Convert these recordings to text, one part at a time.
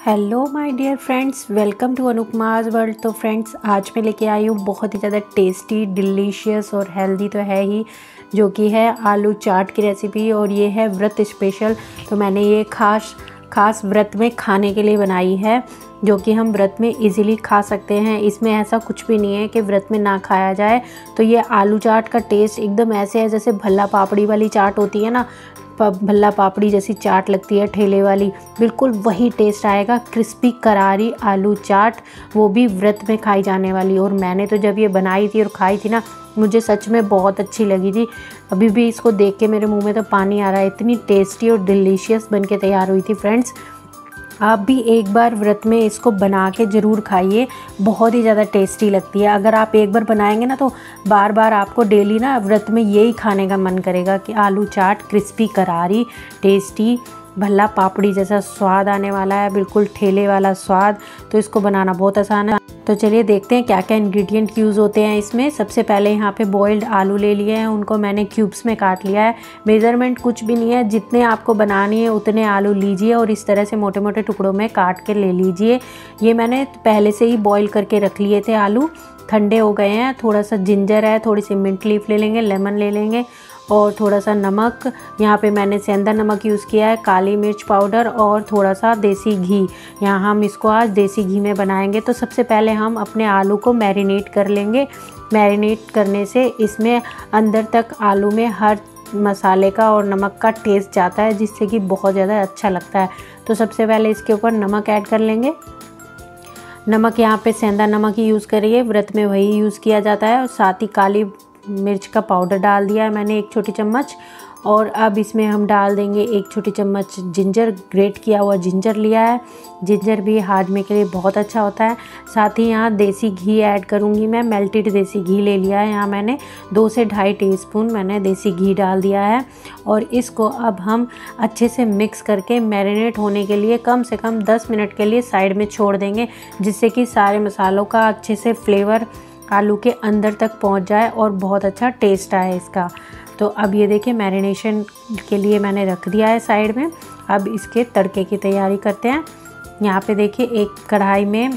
Hello my dear friends, welcome to Anupama's world. तो friends, आज मैं लेके आई हूँ बहुत ही ज़्यादा टेस्टी, डिलीशियस और हेल्दी तो है ही, जो कि है आलू चाट की रेसिपी। और ये है व्रत स्पेशल। तो मैंने ये खास व्रत में खाने के लिए बनाई है, जो कि हम व्रत में इजीली खा सकते हैं। इसमें ऐसा कुछ भी नहीं है कि व्रत में ना खाया जाए। तो ये आलू चाट का टेस्ट एकदम ऐसे है जैसे भल्ला पापड़ी वाली चाट होती है ना, भल्ला पापड़ी जैसी चाट लगती है ठेले वाली, बिल्कुल वही टेस्ट आएगा। क्रिस्पी करारी आलू चाट, वो भी व्रत में खाई जाने वाली। और मैंने तो जब ये बनाई थी और खाई थी ना, मुझे सच में बहुत अच्छी लगी थी। अभी भी इसको देख के मेरे मुंह में तो पानी आ रहा है, इतनी टेस्टी और डिलीशियस बन के तैयार हुई थी। फ्रेंड्स, आप भी एक बार व्रत में इसको बना के ज़रूर खाइए, बहुत ही ज़्यादा टेस्टी लगती है। अगर आप एक बार बनाएंगे ना, तो बार बार आपको डेली ना व्रत में यही खाने का मन करेगा कि आलू चाट क्रिस्पी करारी टेस्टी भल्ला पापड़ी जैसा स्वाद आने वाला है, बिल्कुल ठेले वाला स्वाद। तो इसको बनाना बहुत आसान है। तो चलिए देखते हैं क्या क्या इंग्रेडिएंट यूज़ होते हैं इसमें। सबसे पहले यहाँ पे बॉइल्ड आलू ले लिए हैं, उनको मैंने क्यूब्स में काट लिया है। मेज़रमेंट कुछ भी नहीं है, जितने आपको बनानी है उतने आलू लीजिए और इस तरह से मोटे मोटे टुकड़ों में काट के ले लीजिए। ये मैंने पहले से ही बॉईल करके रख लिए थे आलू, ठंडे हो गए हैं। थोड़ा सा जिंजर है, थोड़ी सी मिंट लीफ ले लेंगे, लेमन ले लेंगे और थोड़ा सा नमक। यहाँ पे मैंने सेंधा नमक यूज़ किया है, काली मिर्च पाउडर और थोड़ा सा देसी घी। यहाँ हम इसको आज देसी घी में बनाएंगे। तो सबसे पहले हम अपने आलू को मैरिनेट कर लेंगे। मैरिनेट करने से इसमें अंदर तक आलू में हर मसाले का और नमक का टेस्ट जाता है, जिससे कि बहुत ज़्यादा अच्छा लगता है। तो सबसे पहले इसके ऊपर नमक ऐड कर लेंगे। नमक यहाँ पे सेंधा नमक ही यूज़ करिए, व्रत में वही यूज़ किया जाता है। और साथ ही काली मिर्च का पाउडर डाल दिया है मैंने 1 छोटी चम्मच। और अब इसमें हम डाल देंगे 1 छोटी चम्मच जिंजर, ग्रेट किया हुआ जिंजर लिया है। जिंजर भी हाजमे के लिए बहुत अच्छा होता है। साथ ही यहाँ देसी घी ऐड करूँगी मैं, मेल्टेड देसी घी ले लिया है यहाँ मैंने, 2 से ढाई टीस्पून मैंने देसी घी डाल दिया है। और इसको अब हम अच्छे से मिक्स करके मैरिनेट होने के लिए कम से कम 10 मिनट के लिए साइड में छोड़ देंगे, जिससे कि सारे मसालों का अच्छे से फ्लेवर आलू के अंदर तक पहुंच जाए और बहुत अच्छा टेस्ट आए इसका। तो अब ये देखिए, मैरिनेशन के लिए मैंने रख दिया है साइड में। अब इसके तड़के की तैयारी करते हैं। यहाँ पे देखिए, एक कढ़ाई में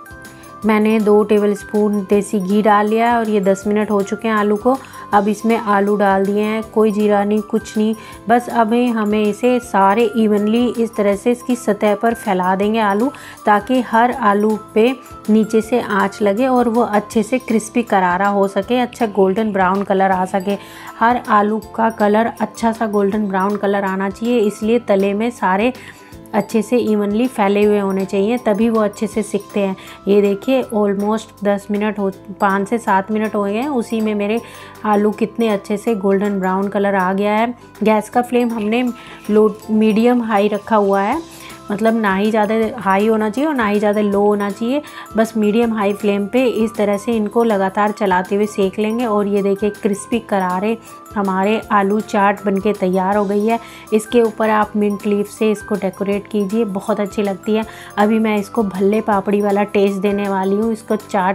मैंने 2 टेबलस्पून देसी घी डाल लिया है और ये 10 मिनट हो चुके हैं आलू को। अब इसमें आलू डाल दिए हैं, कोई जीरा नहीं, कुछ नहीं, बस अब हमें इसे सारे इवनली इस तरह से इसकी सतह पर फैला देंगे आलू, ताकि हर आलू पे नीचे से आंच लगे और वो अच्छे से क्रिस्पी करारा हो सके, अच्छा गोल्डन ब्राउन कलर आ सके। हर आलू का कलर अच्छा सा गोल्डन ब्राउन कलर आना चाहिए, इसलिए तले में सारे अच्छे से इवनली फैले हुए होने चाहिए, तभी वो अच्छे से सिकते हैं। ये देखिए, ऑलमोस्ट 10 मिनट 5 से 7 मिनट हो गए हैं, उसी में मेरे आलू कितने अच्छे से गोल्डन ब्राउन कलर आ गया है। गैस का फ्लेम हमने लो मीडियम हाई रखा हुआ है, मतलब ना ही ज़्यादा हाई होना चाहिए और ना ही ज़्यादा लो होना चाहिए, बस मीडियम हाई फ्लेम पे इस तरह से इनको लगातार चलाते हुए सेक लेंगे। और ये देखिए, क्रिस्पी करारे हमारे आलू चाट बनके तैयार हो गई है। इसके ऊपर आप मिंट लीफ से इसको डेकोरेट कीजिए, बहुत अच्छी लगती है। अभी मैं इसको भल्ले पापड़ी वाला टेस्ट देने वाली हूँ इसको चाट।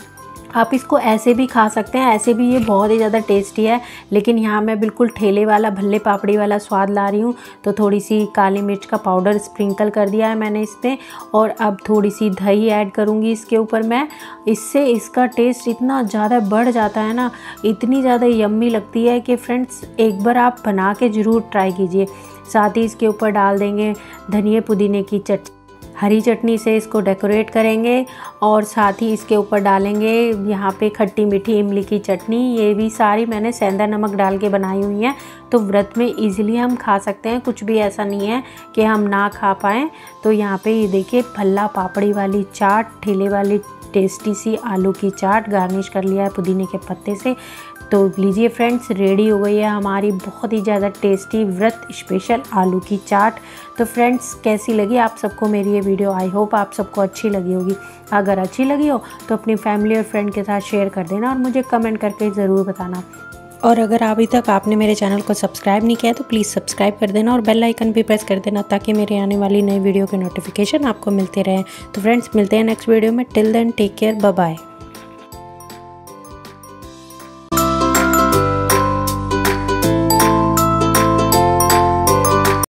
आप इसको ऐसे भी खा सकते हैं, ऐसे भी ये बहुत ही ज़्यादा टेस्टी है, लेकिन यहाँ मैं बिल्कुल ठेले वाला भल्ले पापड़ी वाला स्वाद ला रही हूँ। तो थोड़ी सी काली मिर्च का पाउडर स्प्रिंकल कर दिया है मैंने इस पर। और अब थोड़ी सी दही ऐड करूँगी इसके ऊपर मैं, इससे इसका टेस्ट इतना ज़्यादा बढ़ जाता है ना, इतनी ज़्यादा यम्मी लगती है कि फ्रेंड्स, एक बार आप बना के ज़रूर ट्राई कीजिए। साथ ही इसके ऊपर डाल देंगे धनिया पुदीने की चटनी, हरी चटनी से इसको डेकोरेट करेंगे। और साथ ही इसके ऊपर डालेंगे यहाँ पे खट्टी मीठी इमली की चटनी। ये भी सारी मैंने सेंधा नमक डाल के बनाई हुई हैं, तो व्रत में इजीली हम खा सकते हैं, कुछ भी ऐसा नहीं है कि हम ना खा पाएँ। तो यहाँ पे ये देखिए, भल्ला पापड़ी वाली चाट, ठेले वाली टेस्टी सी आलू की चाट, गार्निश कर लिया है पुदीने के पत्ते से। तो लीजिए फ्रेंड्स, रेडी हो गई है हमारी बहुत ही ज़्यादा टेस्टी व्रत स्पेशल आलू की चाट। तो फ्रेंड्स, कैसी लगी आप सबको मेरी ये वीडियो? आई होप आप सबको अच्छी लगी होगी। अगर अच्छी लगी हो तो अपनी फैमिली और फ्रेंड के साथ शेयर कर देना और मुझे कमेंट करके ज़रूर बताना। और अगर अभी तक आपने मेरे चैनल को सब्सक्राइब नहीं किया तो प्लीज़ सब्सक्राइब कर देना और बेल आइकन भी प्रेस कर देना, ताकि मेरे आने वाली नई वीडियो के नोटिफिकेशन आपको मिलते रहें। तो फ्रेंड्स, मिलते हैं नेक्स्ट वीडियो में। Till then take care, bye bye.